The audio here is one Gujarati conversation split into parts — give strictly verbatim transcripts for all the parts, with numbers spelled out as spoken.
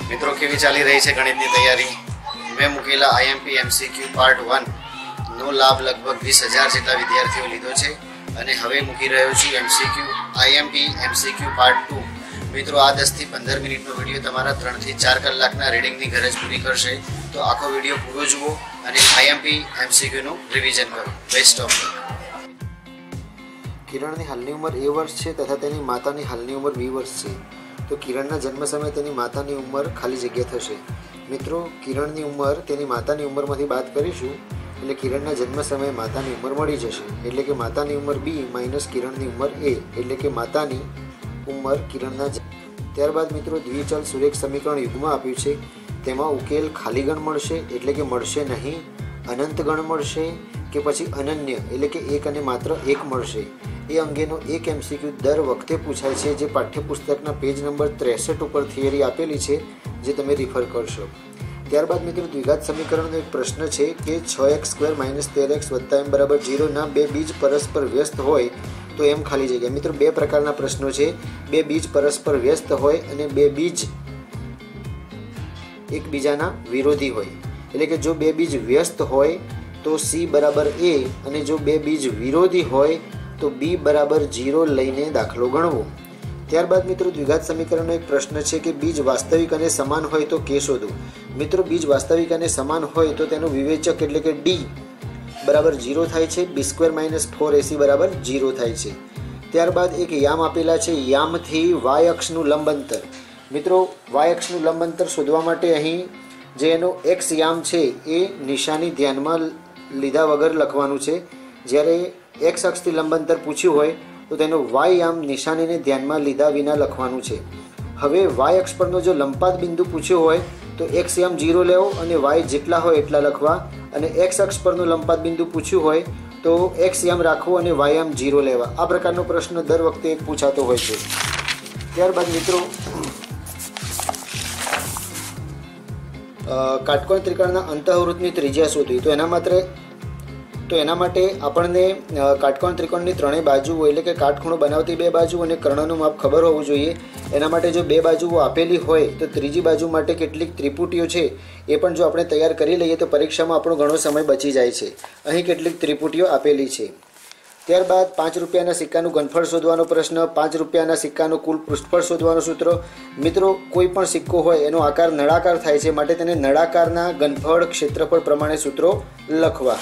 મિત્રો કેવી ચાલી રહી છે ગણિતની તૈયારી? મેં મૂકેલા આઈએમપી એમસીક્યુ પાર્ટ વન નો લાભ લગભગ વીસ હજાર જેટલા વિદ્યાર્થીઓ લીધો છે અને હવે મૂકી રહ્યો છું MCQ IMP MCQ part two. મિત્રો આ દસ થી પંદર મિનિટનો વિડીયો તમારા ત્રણ થી ચાર કલાકના રીડિંગની ગરજ પૂરી કરશે. તો આખો વિડીયો પૂરો જુઓ અને આઈએમપી એમસીક્યુનું રિવિઝન કરો. Best of luck. કિરણની હાલની ઉંમર એ વર્ષ છે તથા તેની માતાની હાલની ઉંમર વી વર્ષ છે. તો કિરણના જન્મ સમયે તેની માતાની ઉંમર ખાલી જગ્યા થશે. મિત્રો કિરણની ઉંમર તેની માતાની ઉંમરમાંથી બાદ કરીશું એટલે કિરણના જન્મ સમયે માતાની ઉંમર મળી જશે. એટલે કે માતાની ઉંમર બી માઇનસ કિરણની ઉંમર એ, એટલે કે માતાની ઉંમર કિરણના. ત્યારબાદ મિત્રો દ્વિચલ સુરેખ સમીકરણ યુગમાં આપ્યું છે. તેમાં ઉકેલ ખાલી ગણ મળશે એટલે કે મળશે નહીં, અનંત ગણ મળશે કે પછી અનન્ય એટલે કે એક અને માત્ર એક મળશે. એ અંગેનો એક એમસીક્યુ દર વખતે પૂછાય છે, જે પાઠ્યપુસ્તકના પેજ નંબર ત્રેસઠ ઉપર થિયરી આપેલી છે, જે તમે રિફર કરશો. ત્યારબાદ મિત્રો દ્વિઘાત સમીકરણનો એક પ્રશ્ન છે કે છ એક્સ સ્ક્વેર માઇનસ તેર એક્સ વત્તા એમ બરાબર ઝીરોના બે બીજ પરસ્પર વ્યસ્ત હોય તો એમ ખાલી જગ્યા. મિત્રો બે પ્રકારના પ્રશ્નો છે. બે બીજ પરસ્પર વ્યસ્ત હોય અને બે બીજ એકબીજાના વિરોધી હોય. એટલે કે જો બે બીજ વ્યસ્ત હોય તો સી બરાબર એ અને જો બે બીજ વિરોધી હોય તો બી બરાબર ઝીરો લઈને દાખલો ગણવો. ત્યારબાદ મિત્રો દ્વિઘાત સમીકરણનો એક પ્રશ્ન છે કે બીજ વાસ્તવિક અને સમાન હોય તો કે શોધો. મિત્રો બીજ વાસ્તવિક અને સમાન હોય તો તેનું વિવેચક એટલે કે ડી બરાબર ઝીરો થાય છે. B square minus four ac બરાબર ઝીરો થાય છે. ત્યારબાદ એક યામ આપેલા છે. યામથી વાય અક્ષનું લંબ અંતર. મિત્રો વાય અક્ષનું લંબ અંતર શોધવા માટે અહીં જે એનો એક્સ યામ છે એ નિશાની ધ્યાનમાં લીધા વગર લખવાનું છે. જ્યારે એક્સ અક્ષથી લંબ અંતર પૂછ્યું હોય તો તેનો વાય યામ નિશાનીને ધ્યાનમાં લીધા વિના લખવાનું છે. હવે વાય અક્ષ પરનો જો લંપાત બિંદુ પૂછ્યો હોય તો એક્સ યામ ઝીરો લેવો અને વાય જેટલા હોય એટલા લખવા, અને એક્સ અક્ષ પરનું લંપાત બિંદુ પૂછ્યું હોય તો એક્સ યામ રાખવું અને વાય યામ ઝીરો લેવા. આ પ્રકારનો પ્રશ્ન દર વખતે એક પૂછાતો હોય છે. ત્યારબાદ મિત્રો કાટકોણ ત્રિકોણના અંતઃવૃત્તની ત્રિજ્યા શોધવી. તો એના માત્ર તો એના માટે આપણને કાટકોણ ત્રિકોણની ત્રણેય બાજુઓ એટલે કે કાટખૂણો બનાવતી બે બાજુ અને કર્ણનું માપ ખબર હોવું જોઈએ. એના માટે જો બે બાજુઓ આપેલી હોય તો ત્રીજી બાજુ માટે કેટલીક ત્રિપુટીઓ છે એ પણ જો આપણે તૈયાર કરી લઈએ તો પરીક્ષામાં આપણો ઘણો સમય બચી જાય છે. અહીં કેટલીક ત્રિપુટીઓ આપેલી છે. ત્યારબાદ પાંચ રૂપિયાના સિક્કાનું ઘનફળ શોધવાનો પ્રશ્ન. પાંચ રૂપિયાના સિક્કાનું કુલ પૃષ્ઠફળ શોધવાનું સૂત્ર. મિત્રો કોઈ પણ સિક્કો હોય એનો આકાર નળાકાર થાય છે, માટે તેને નળાકારના ઘનફળ ક્ષેત્રફળ પ્રમાણે સૂત્રો લખવા.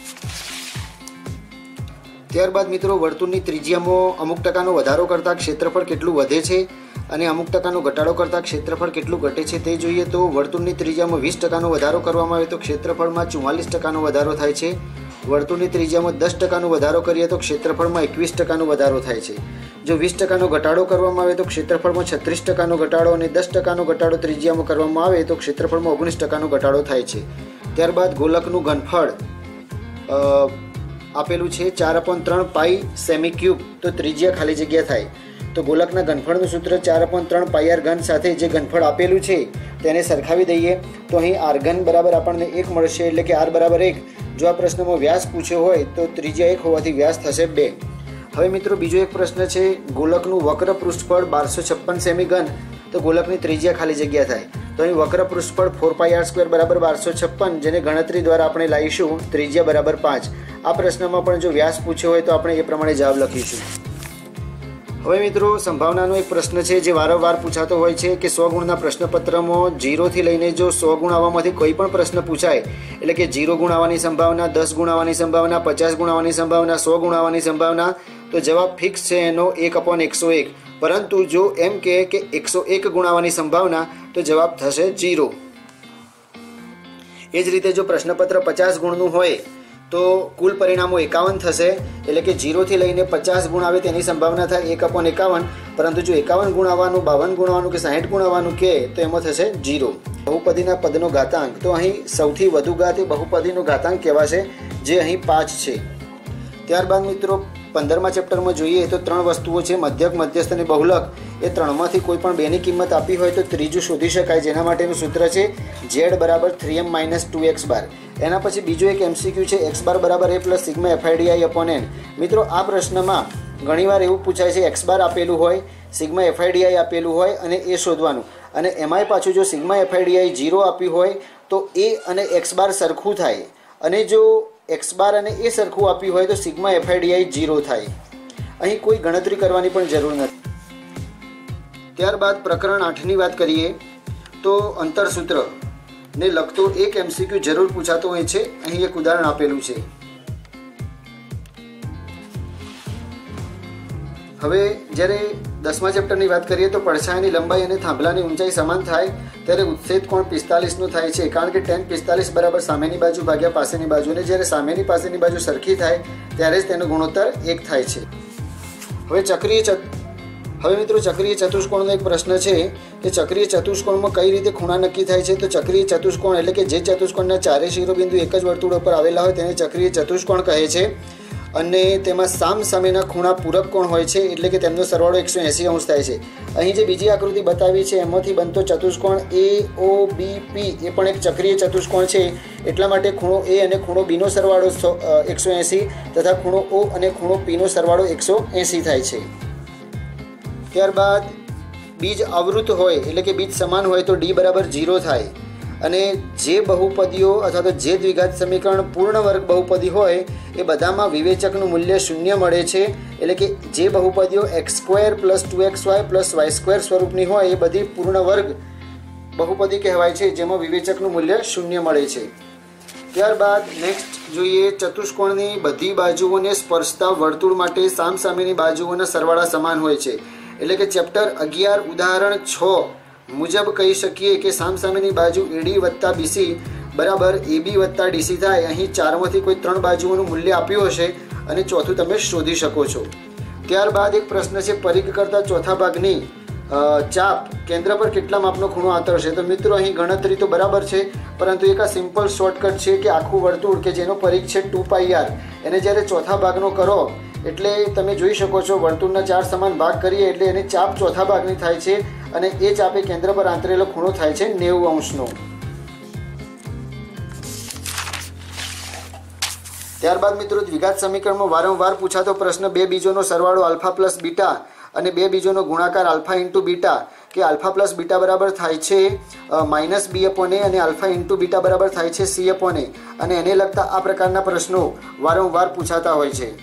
ત્યારબાદ મિત્રો વર્તુળની ત્રિજ્યામાં અમુક ટકાનો વધારો કરતાં ક્ષેત્રફળ કેટલું વધે છે અને અમુક ટકાનો ઘટાડો કરતાં ક્ષેત્રફળ કેટલું ઘટે છે તે જોઈએ. તો વર્તુળની ત્રિજ્યામાં વીસ ટકાનો વધારો કરવામાં આવે તો ક્ષેત્રફળમાં ચુમ્માલીસ ટકાનો વધારો થાય છે. વર્તુળની ત્રિજ્યામાં દસ ટકાનો વધારો કરીએ તો ક્ષેત્રફળમાં એકવીસ ટકાનો વધારો થાય છે. જો વીસ ટકાનો ઘટાડો કરવામાં આવે તો ક્ષેત્રફળમાં છત્રીસ ટકાનો ઘટાડો અને દસ ટકાનો ઘટાડો ત્રિજ્યામાં કરવામાં આવે તો ક્ષેત્રફળમાં ઓગણીસ ટકાનો ઘટાડો થાય છે. ત્યારબાદ ગોલકનું ઘનફળ આપેલું છે ચાર અપોન ત્રણ પાઈ સેમી ક્યુબ. તો ત્રિજ્યા ખાલી જગ્યા થાય. તો ગોલકના ઘનફળનું સૂત્ર ચાર અપોન ત્રણ પાઈ આર ઘન સાથે જે ઘનફળ આપેલું છે તેને સરખાવી દઈએ તો અહીં આર ઘન બરાબર આપણને એક મળશે, એટલે કે આર બરાબર એક. જો આ પ્રશ્નમાં વ્યાસ પૂછ્યો હોય તો ત્રિજ્યા એક હોવાથી વ્યાસ થશે બે. હવે મિત્રો બીજો એક પ્રશ્ન છે. ગોલકનું વક્ર પૃષ્ઠફળ બારસો છપ્પન સેમી ઘન. તો ગોલકની ત્રિજ્યા ખાલી જગ્યા થાય. તો અહીં વક્ર પૃષ્ઠફળ ફોર પાઈ આર સ્ક્વેર બરાબર બારસો છપ્પન, જેને ગણતરી દ્વારા આપણે લાવીશું ત્રિજ્યા બરાબર પાંચ. આ પ્રશ્નમાં પણ જો વ્યાસ પૂછ્યો હોય તો આપણે એ પ્રમાણે જવાબ લખીશું. હવે મિત્રો સંભાવનાનો એક પ્રશ્ન છે જે વારંવાર પૂછાતો હોય છે કે સો ગુણના પ્રશ્નપત્રમાં જીરોથી લઈને જો સો ગુણ આવવામાંથી કોઈ પણ પ્રશ્ન પૂછાય એટલે કે જીરો ગુણ આવવાની સંભાવના, દસ ગુણ આવવાની સંભાવના, પચાસ ગુણ આવવાની સંભાવના, સો ગુણ આવવાની સંભાવના, તો જવાબ ફિક્સ છે એનો એક અપોન એકસો એક. પરંતુ જો એમ કહે કે એકસો એક ગુણ આવવાની સંભાવના તો જવાબ થશે જીરો. એ જ રીતે જો પ્રશ્નપત્ર પચાસ ગુણનું હોય તો કુલ પરિણામો એકાવન થશે. એટલે કે જીરોથી લઈને પચાસ ગુણ આવે તેની સંભાવના થાય એક અપોન એકાવન. પરંતુ જો એકાવન ગુણ આવવાનું, બાવન ગુણ આવવાનું કે સાહીઠ ગુણ આવવાનું કહે તો એમાં થશે જીરો. બહુપદીના પદનો ઘાતાંક. તો અહીં સૌથી વધુ ઘાત એ બહુપદીનો ઘાતાંક કહેવાશે, જે અહીં પાંચ છે. ત્યારબાદ મિત્રો પંદરમા ચેપ્ટરમાં જોઈએ તો ત્રણ વસ્તુઓ છે, મધ્યક, મધ્યસ્થ અને બહુલક. એ ત્રણમાંથી કોઈ પણ બેની કિંમત આપી હોય તો ત્રીજું શોધી શકાય, જેના માટેનું સૂત્ર છે ઝેડ બરાબર three M minus two X bar. એના પછી બીજો એક એમસીક્યુ છે એક્સ બાર બરાબર A plus sigma F I D I upon N. મિત્રો આ પ્રશ્નમાં ઘણીવાર એવું પૂછાય છે એક્સ બાર આપેલું હોય, સિગ્મા એફઆઈડીઆઈ આપેલું હોય અને એ શોધવાનું. અને એમાંય પાછું જો સિગ્મા એફઆઈડીઆઈ ઝીરો આપ્યું હોય તો એ અને એક્સ બાર સરખું થાય, અને જો એક્સ બાર અને એ સરખું આપ્યું હોય તો સિગ્મા એફઆઈડીઆઈ ઝીરો થાય. અહીં કોઈ ગણતરી કરવાની પણ જરૂર નથી. ત્યારબાદ પ્રકરણ આઠની વાત કરીએ તો અંતરસૂત્ર ને લગતો એક એમસીક્યુ જરૂર પૂછાતો હોય છે. અહીં એક ઉદાહરણ આપેલું છે. હવે જ્યારે દસમા ચેપ્ટરની વાત કરીએ તો પડછાયાની લંબાઈ અને થાંભલાની ઊંચાઈ સમાન થાય ત્યારે ઉત્સેદ કોણ પિસ્તાલીસનો થાય છે, કારણ કે ટેન પિસ્તાલીસ બરાબર સામેની બાજુ ભાગ્યા પાસેની બાજુ, અને જ્યારે સામેની પાસેની બાજુ સરખી થાય ત્યારે જ તેનો ગુણોત્તર એક થાય છે. હવે ચક્રીય હવે મિત્રો ચક્રીય ચતુષ્કોણનો એક પ્રશ્ન છે કે ચક્રીય ચતુષ્કોણમાં કઈ રીતે ખૂણા નક્કી થાય છે. તો ચક્રીય ચતુષ્કોણ એટલે કે જે ચતુષ્કોણના ચારે શિરોબિંદુ એક જ વર્તુળ ઉપર આવેલા હોય તેને ચક્રીય ચતુષ્કોણ કહે છે, અને તેમાં સામ સામેના ખૂણા પૂરક કોણ હોય છે, એટલે કે તેમનો સરવાળો એકસો એંસી અંશ થાય છે. અહીં જે બીજી આકૃતિ બતાવી છે એમાંથી બનતો ચતુષ્કોણ એ ઓ બી પી એ પણ એક ચક્રીય ચતુષ્કોણ છે, એટલા માટે ખૂણો એ અને ખૂણો બીનો સરવાળો એકસો એંસી તથા ખૂણો ઓ અને ખૂણો પીનો સરવાળો એકસો એંસી થાય છે. ત્યારબાદ બીજ આવૃત હોય એટલે કે બીજ સમાન હોય તો ડી બરાબર ઝીરો થાય, અને જે બહુપદીઓ અથવા તો જે દ્વિઘાત સમીકરણ પૂર્ણ વર્ગ બહુપદી હોય એ બધામાં વિવેચકનું મૂલ્ય શૂન્ય મળે છે, એટલે કે જે બહુપદીઓ x square plus two x y plus y square સ્વરૂપની હોય એ બધી પૂર્ણ વર્ગ બહુપદી કહેવાય છે, જેમાં વિવેચકનું મૂલ્ય શૂન્ય મળે છે. ત્યારબાદ નેક્સ્ટ જોઈએ ચતુષ્કોણની બધી બાજુઓને સ્પર્શતા વર્તુળ માટે સામસામેની બાજુઓના સરવાળા સમાન હોય છે, એટલે કે ચેપ્ટર અગિયાર ઉદાહરણ છ મુજબ કહી શકીએ કે સામસામેની બાજુ એડી વત્તા બીસી બરાબર એબી વત્તા ડીસી થાય. અહીં ચારમાંથી કોઈ ત્રણ બાજુઓનું મૂલ્ય આપ્યું હશે અને ચોથું તમે શોધી શકો છો. ત્યારબાદ એક પ્રશ્ન છે પરિઘ કરતા ચોથા ભાગની ચાપ કેન્દ્ર પર કેટલા માપનો ખૂણો આંતરશે. તો મિત્રો અહીં ગણતરી તો બરાબર છે, પરંતુ એક આ સિમ્પલ શોર્ટકટ છે કે આખું વર્તુળ કે જેનો પરિઘ છે ટુ પાઈ આર એને જ્યારે ચોથા ભાગનો કરો એટલે તમે જોઈ શકો છો વર્તુળના ચાર સમાન ભાગ કરીએ એટલે એની ચાપ ચોથા ભાગની થાય છે, અને એ ચાપે કેન્દ્ર પર આંતરેલો ખૂણો થાય છે નેવું અંશનો. ત્યારબાદ મિત્રો દ્વિઘાત સમીકરણમાં વારંવાર પૂછાતો પ્રશ્ન બે બીજોનો સરવાળો આલ્ફા પ્લસ બીટા અને બે બીજોનો ગુણાકાર આલ્ફા ઇન્ટુ બીટા, કે આલ્ફા પ્લસ બીટા બરાબર થાય છે માઇનસ બી અપોન એ અને આલ્ફા ઇન્ટુ બીટા બરાબર થાય છે સી અપોન એ, અને એને લગતા આ પ્રકારના પ્રશ્નો વારંવાર પૂછાતા હોય છે.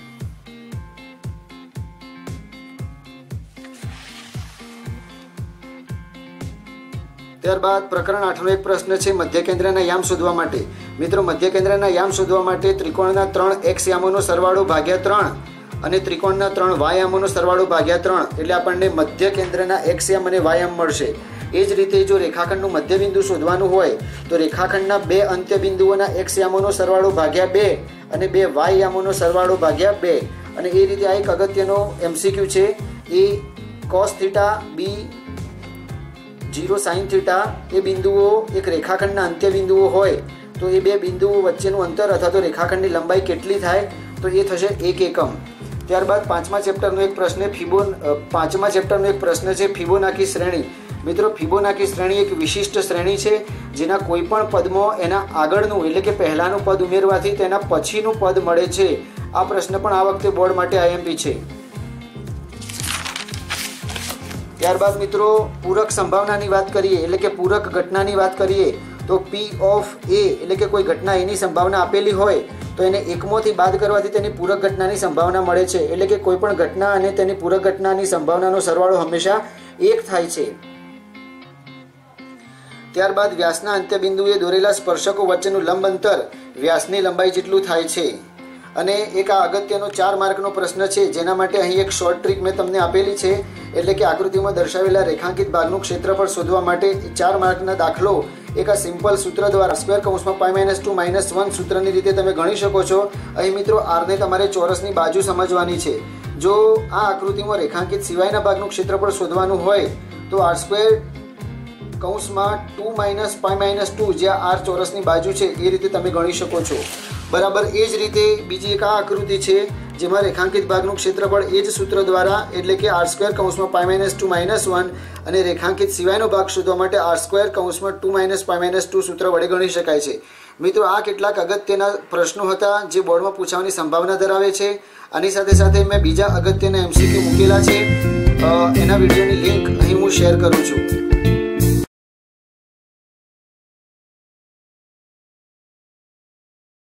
ત્યારબાદ પ્રકરણ આઠનો એક પ્રશ્ન છે મધ્ય કેન્દ્રના યામ શોધવા માટે. મિત્રો મધ્ય કેન્દ્રના યામ શોધવા માટે ત્રિકોણના ત્રણ એક્સ યામોનો સરવાળો ભાગ્યા ત્રણ અને ત્રિકોણના ત્રણ વાય યામોનો સરવાળો ભાગ્યા ત્રણ એટલે આપણને મધ્ય કેન્દ્રના એક્સ યામ અને વાય યામ મળશે. એ જ રીતે જો રેખાખંડનું મધ્યબિંદુ શોધવાનું હોય તો રેખાખંડના બે અંત્યબિંદુઓના એક્સ યામોનો સરવાળો ભાગ્યા બે અને બે વાય યામોનો સરવાળો ભાગ્યા બે, અને એ રીતે આ એક અગત્યનો એમસીક્યુ છે. A cos theta b zero sine theta એ બિંદુઓ એક રેખાખંડના અંત્ય બિંદુઓ હોય તો એ બે બિંદુઓ વચ્ચેનું અંતર અથવા તો રેખાખંડની લંબાઈ કેટલી થાય તો એ થશે એક એકમ. ત્યારબાદ પાંચમા ચેપ્ટરનો એક પ્રશ્ન ફિબો પાંચમા ચેપ્ટરનો એક પ્રશ્ન છે ફિબોનાકી શ્રેણી. મિત્રો ફિબોનાકી શ્રેણી એક વિશિષ્ટ શ્રેણી છે જેના કોઈ પણ પદમાં એના આગળનું એટલે કે પહેલાનું પદ ઉમેરવાથી તેના પછીનું પદ મળે છે. આ પ્રશ્ન પણ આ વખતે બોર્ડ માટે આઈએમપી છે. ત્યારબાદ મિત્રો પૂરક સંભાવનાની વાત કરીએ એટલે કે પૂરક ઘટનાની વાત કરીએ તો પી ઓફ એ એટલે કે કોઈ ઘટના એની સંભાવના આપેલી હોય તો એને એકમોથી બાદ કરવાથી તેની પૂરક ઘટનાની સંભાવના મળે છે, એટલે કે કોઈ પણ ઘટના અને તેની પૂરક ઘટનાની સંભાવનાનો સરવાળો હંમેશા એક થાય છે. ત્યારબાદ વ્યાસના અંત્યબિંદુએ દોરેલા સ્પર્શકો વચ્ચેનું લંબ અંતર વ્યાસની લંબાઈ જેટલું થાય છે. અને એક આ અગત્યનો ચાર માર્કનો પ્રશ્ન છે જેના માટે અહીં એક શોર્ટ ટ્રીક મેં તમને આપેલી છે, એટલે કે આકૃતિમાં દર્શાવેલા રેખાંકિત ભાગનું ક્ષેત્રફળ શોધવા માટે ચાર માર્કના દાખલો એક આ સિમ્પલ સૂત્ર દ્વારા સ્ક્વેર કૌંસમાં pi minus two minus one સૂત્રની રીતે તમે ગણી શકો છો. અહીં મિત્રો આરને તમારે ચોરસની બાજુ સમજવાની છે. જો આ આકૃતિમાં રેખાંકિત સિવાયના ભાગનું ક્ષેત્રફળ શોધવાનું હોય તો આર સ્ક્વેર કૌંસમાં two minus pi minus two જ્યાં આર ચોરસની બાજુ છે એ રીતે તમે ગણી શકો છો. બરાબર એ જ રીતે બીજી એક આ આકૃતિ છે જેમાં રેખાંકિત ભાગનું ક્ષેત્રફળ એ જ સૂત્ર દ્વારા એટલે કે આર સ્ક્વેર કૌંસમાં pi minus two minus one અને રેખાંકિત સિવાયનો ભાગ શોધવા માટે આર સ્ક્વેર કૌંસમાં two minus pi minus two સૂત્ર વડે ગણી શકાય છે. મિત્રો આ કેટલાક અગત્યના પ્રશ્નો હતા જે બોર્ડમાં પૂછવાની સંભાવના ધરાવે છે. આની સાથે સાથે મેં બીજા અગત્યના એમસીક્યુ મૂકેલા છે, એના વિડીયોની લિંક અહીં હું શેર કરું છું.